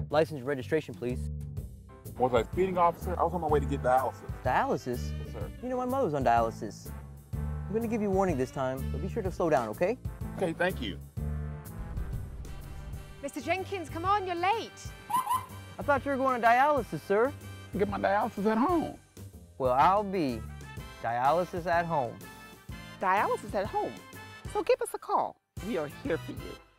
License and registration, please. Was I a speeding officer? I was on my way to get dialysis. Dialysis? Yes, sir. You know, my mother's on dialysis. I'm gonna give you a warning this time, but be sure to slow down, okay? Okay, thank you. Mr. Jenkins, come on, you're late. I thought you were going to dialysis, sir. Get my dialysis at home. Well, I'll be dialysis at home. Dialysis at home. So give us a call. We are here for you.